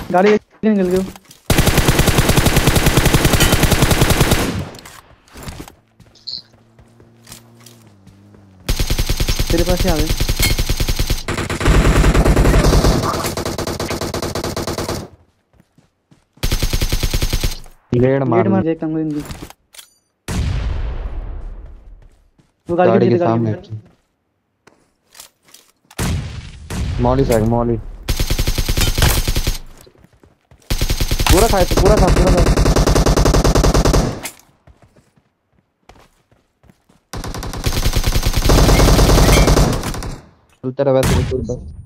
गाड़ी निकल गई। तेरे पास ही आ गए। लेड लेट मार मार देखता हूँ इनकी। वो गाड़ी गाड़ी खड़ी के थी, गाड़ी सामने। खड़ी। Molly side Molly. पूरा खाए तो पूरा खा पूरा खा। चलते रहे वैसे भी